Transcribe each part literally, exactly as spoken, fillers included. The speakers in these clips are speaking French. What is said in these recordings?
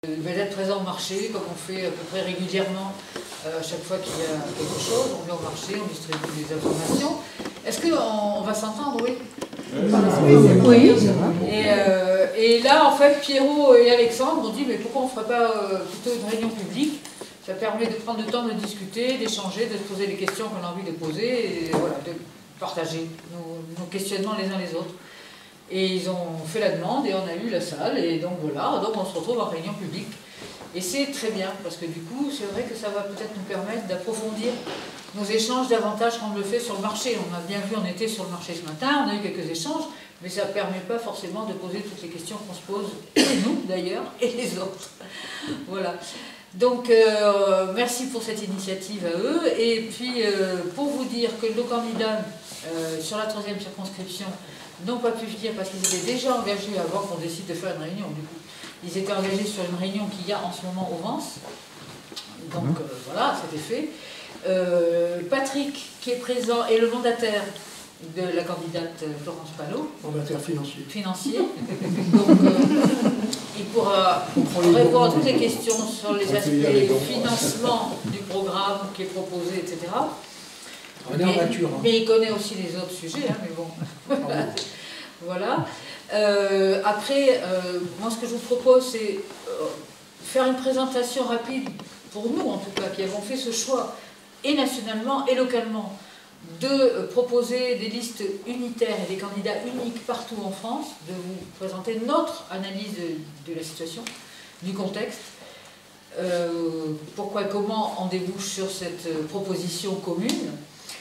D'être présent au marché, comme on fait à peu près régulièrement, euh, à chaque fois qu'il y a quelque chose, on vient au marché, on distribue des informations. Est-ce qu'on on va s'entendre, oui? Oui. Et, euh, et là, en fait, Pierrot et Alexandre ont dit, mais pourquoi on ne ferait pas euh, plutôt une réunion publique? Ça permet de prendre le temps de discuter, d'échanger, de se poser les questions qu'on a envie de poser, et voilà, de partager nos, nos questionnements les uns les autres. Et ils ont fait la demande et on a eu la salle, et donc voilà, donc on se retrouve en réunion publique. Et c'est très bien, parce que du coup, c'est vrai que ça va peut-être nous permettre d'approfondir nos échanges davantage qu'on le fait sur le marché. On a bien vu, on était sur le marché ce matin, on a eu quelques échanges, mais ça ne permet pas forcément de poser toutes les questions qu'on se pose, nous d'ailleurs, et les autres. Voilà. Donc, euh, merci pour cette initiative à eux. Et puis, euh, pour vous dire que nos candidats euh, sur la troisième circonscription n'ont pas pu venir parce qu'ils étaient déjà engagés avant qu'on décide de faire une réunion. Du coup, ils étaient engagés sur une réunion qu'il y a en ce moment au Vence. Donc, euh, voilà, c'était fait. Euh, Patrick, qui est présent, est le mandataire de la candidate Florence Palot. Mandataire financier. Financier. Donc, euh, il pourra répondre à toutes les questions sur les aspects financement du programme qui est proposé, et cetera. Mais, nature, hein. mais il connaît aussi les autres sujets, hein, mais bon. Voilà. Voilà. Euh, après, euh, moi ce que je vous propose, c'est euh, faire une présentation rapide, pour nous en tout cas, qui avons fait ce choix, et nationalement et localement, de euh, proposer des listes unitaires et des candidats uniques partout en France, de vous présenter notre analyse de, de la situation, du contexte, euh, pourquoi et comment on débouche sur cette euh, proposition commune.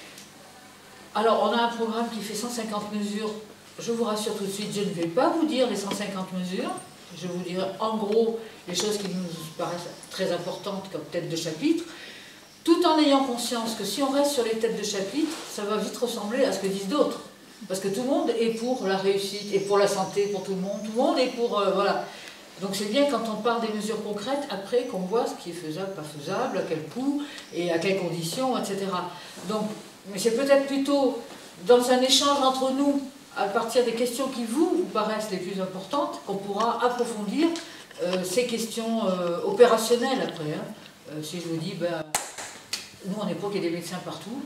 Alors, on a un programme qui fait cent cinquante mesures. Je vous rassure tout de suite, je ne vais pas vous dire les cent cinquante mesures. Je vous dirai en gros les choses qui nous paraissent très importantes comme tête de chapitre, tout en ayant conscience que si on reste sur les têtes de chapitre, ça va vite ressembler à ce que disent d'autres. Parce que tout le monde est pour la réussite, et pour la santé, pour tout le monde. Tout le monde est pour... Euh, voilà. Donc c'est bien quand on parle des mesures concrètes, après qu'on voit ce qui est faisable, pas faisable, à quel coût, et à quelles conditions, et cetera. Donc, mais c'est peut-être plutôt dans un échange entre nous, à partir des questions qui vous, vous paraissent les plus importantes, qu'on pourra approfondir euh, ces questions euh, opérationnelles après. Hein. Euh, si je vous dis, ben, nous on est pour qu'il y ait des médecins partout,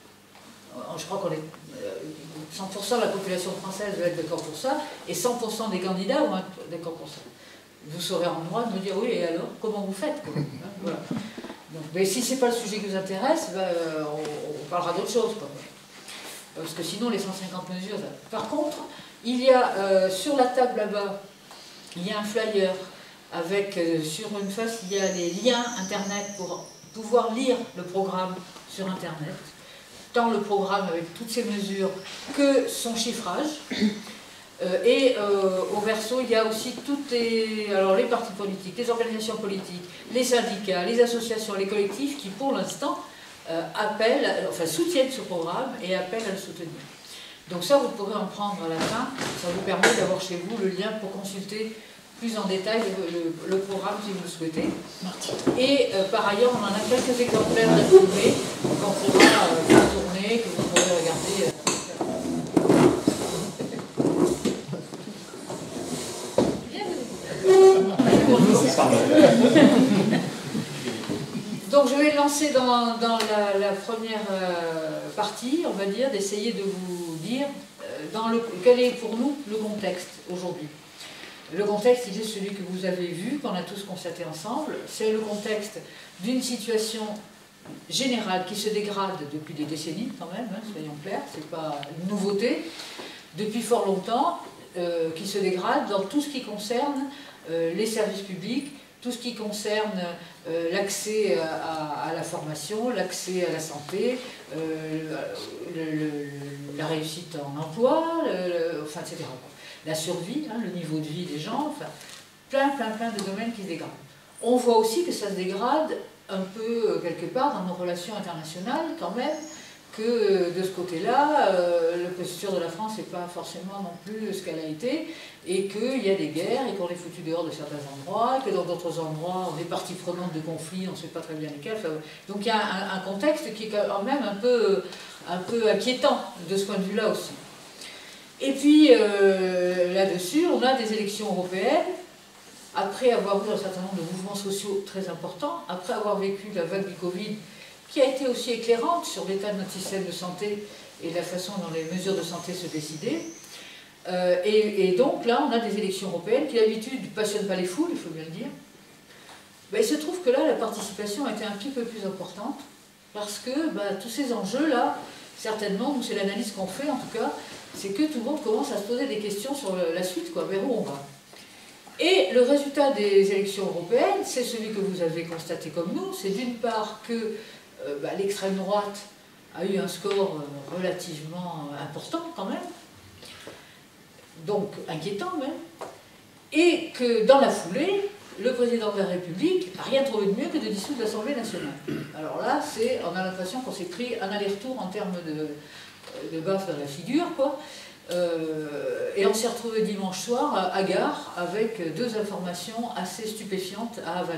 je crois qu'on est cent pour cent de la population française va être d'accord pour ça, et cent pour cent des candidats vont être d'accord pour ça. Vous serez en droit de me dire, oui, et alors, comment vous faites quoi, hein, voilà. Donc, mais si ce n'est pas le sujet qui vous intéresse, ben, on, on parlera d'autre chose. Quoi. Parce que sinon, les cent cinquante mesures... Ça... Par contre, il y a euh, sur la table là-bas, il y a un flyer avec, euh, sur une face, il y a les liens Internet pour pouvoir lire le programme sur Internet. Tant le programme avec toutes ces mesures que son chiffrage. Euh, et euh, au verso, il y a aussi toutes les, alors les partis politiques, les organisations politiques, les syndicats, les associations, les collectifs qui, pour l'instant, euh, appellent, enfin soutiennent ce programme et appellent à le soutenir. Donc ça, vous pourrez en prendre à la fin. Ça vous permet d'avoir chez vous le lien pour consulter plus en détail le, le, le programme si vous le souhaitez. Et euh, par ailleurs, on en a quelques exemplaires d'imprimer qu'on pourra euh, faire tourner, que vous pourrez regarder. Euh, Donc je vais lancer dans, dans la, la première euh, partie, on va dire, d'essayer de vous dire euh, dans le, quel est pour nous le contexte aujourd'hui. Le contexte, il est celui que vous avez vu, qu'on a tous constaté ensemble. C'est le contexte d'une situation générale qui se dégrade depuis des décennies quand même, hein, soyons clairs, c'est pas une nouveauté, depuis fort longtemps, euh, qui se dégrade dans tout ce qui concerne euh, les services publics, tout ce qui concerne euh, l'accès à, à la formation, l'accès à la santé, euh, le, le, la réussite en emploi, le, le, enfin, et cetera. La survie, hein, le niveau de vie des gens, enfin, plein, plein, plein de domaines qui se dégradent. On voit aussi que ça se dégrade un peu, quelque part, dans nos relations internationales, quand même, que de ce côté-là, euh, la posture de la France n'est pas forcément non plus ce qu'elle a été, et qu'il y a des guerres, et qu'on est foutu dehors de certains endroits, que dans d'autres endroits, on est partie prenante de conflits, on ne sait pas très bien lesquels. Enfin, donc il y a un, un contexte qui est quand même un peu, un peu inquiétant de ce point de vue-là aussi. Et puis, euh, là-dessus, on a des élections européennes après avoir eu un certain nombre de mouvements sociaux très importants, après avoir vécu la vague du Covid, qui a été aussi éclairante sur l'état de notre système de santé et la façon dont les mesures de santé se décidaient. Euh, et, et donc là, on a des élections européennes qui d'habitude ne passionnent pas les foules, il faut bien le dire. Ben, il se trouve que là, la participation a été un petit peu plus importante, parce que ben, tous ces enjeux-là, certainement, nous c'est l'analyse qu'on fait en tout cas, c'est que tout le monde commence à se poser des questions sur la suite, quoi, vers où on va. Et le résultat des élections européennes, c'est celui que vous avez constaté comme nous, c'est d'une part que euh, ben, l'extrême droite a eu un score euh, relativement important quand même, donc inquiétant même, et que dans la foulée, le président de la République n'a rien trouvé de mieux que de dissoudre l'Assemblée nationale. Alors là, c'est, on a l'impression qu'on s'est pris un aller-retour en termes de, de baffe dans la figure, quoi. Euh, et on s'est retrouvé dimanche soir à, à Gare avec deux informations assez stupéfiantes à avaler.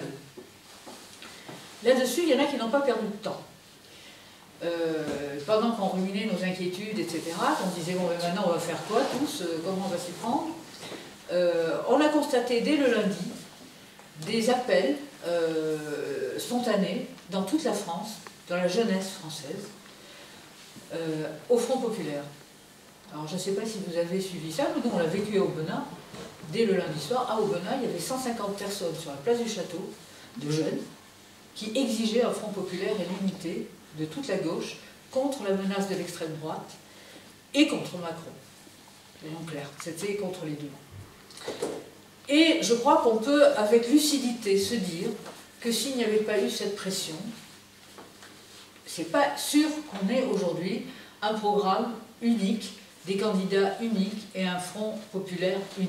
Là-dessus, il y en a qui n'ont pas perdu de temps. Euh, pendant qu'on ruminait nos inquiétudes, et cetera, qu'on disait, bon, ben maintenant on va faire quoi tous, euh, comment on va s'y prendre, euh, on a constaté dès le lundi des appels euh, spontanés dans toute la France, dans la jeunesse française, euh, au Front populaire. Alors je ne sais pas si vous avez suivi ça, mais nous on l'a vécu à Aubenas, dès le lundi soir, à Aubenas, il y avait cent cinquante personnes sur la place du château, de jeunes, qui exigeaient un Front populaire et l'unité de toute la gauche contre la menace de l'extrême droite et contre Macron. Soyons clairs, c'était contre les deux. Et je crois qu'on peut, avec lucidité, se dire que s'il n'y avait pas eu cette pression, c'est pas sûr qu'on ait aujourd'hui un programme unique, des candidats uniques et un front populaire unique.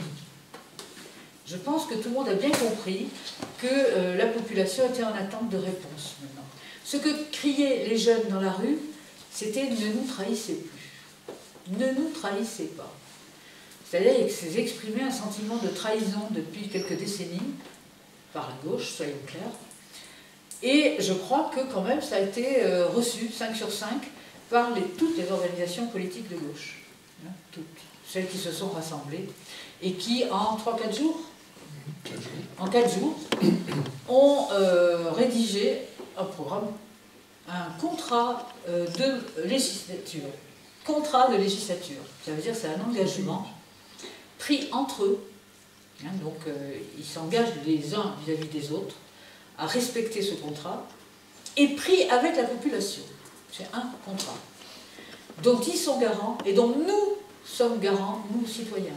Je pense que tout le monde a bien compris que euh, la population était en attente de réponse maintenant. Ce que criaient les jeunes dans la rue, c'était « ne nous trahissez plus, ne nous trahissez pas ». C'est-à-dire qu'ils exprimaient un sentiment de trahison depuis quelques décennies, par la gauche, soyons clairs. Et je crois que quand même ça a été euh, reçu, cinq sur cinq, par les, toutes les organisations politiques de gauche. Hein, toutes, celles qui se sont rassemblées, et qui en trois quatre jours, en quatre jours, ont euh, rédigé un programme, un contrat euh, de législature. Contrat de législature, ça veut dire que c'est un engagement pris entre eux, hein, donc euh, ils s'engagent les uns vis-à-vis des autres à respecter ce contrat, et pris avec la population. C'est un contrat dont ils sont garants et dont nous sommes garants, nous citoyens.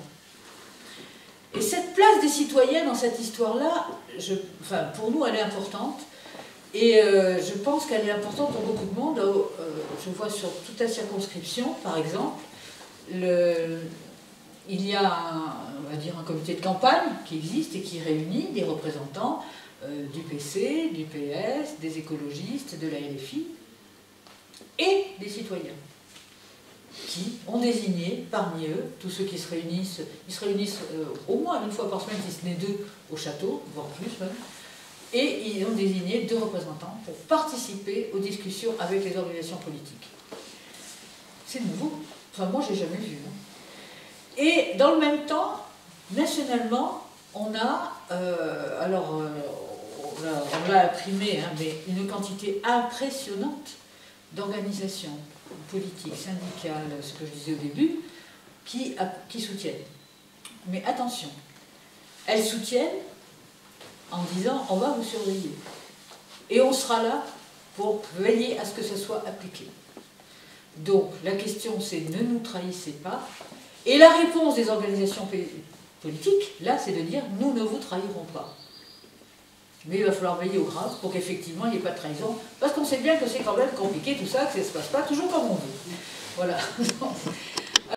Et cette place des citoyens dans cette histoire-là, enfin, pour nous elle est importante, et euh, je pense qu'elle est importante pour beaucoup de monde. Euh, je vois sur toute la circonscription, par exemple, le... il y a un, on va dire un comité de campagne qui existe et qui réunit des représentants euh, du P C, du P S, des écologistes, de la L F I et des citoyens qui ont désigné parmi eux, tous ceux qui se réunissent, ils se réunissent euh, au moins une fois par semaine, si ce n'est deux, au château, voire plus même, et ils ont désigné deux représentants pour participer aux discussions avec les organisations politiques. C'est nouveau, enfin moi je n'ai jamais vu. Hein. Et dans le même temps, nationalement, on a, euh, alors euh, on l'a imprimé, hein, mais une quantité impressionnante d'organisations politiques, syndicales, ce que je disais au début, qui, qui soutiennent. Mais attention, elles soutiennent en disant on va vous surveiller. Et on sera là pour veiller à ce que ce soit appliqué. Donc la question c'est ne nous trahissez pas. Et la réponse des organisations politiques, là, c'est de dire « nous ne vous trahirons pas ». Mais il va falloir veiller au grave pour qu'effectivement il n'y ait pas de trahison, parce qu'on sait bien que c'est quand même compliqué tout ça, que ça ne se passe pas toujours comme on veut. Voilà.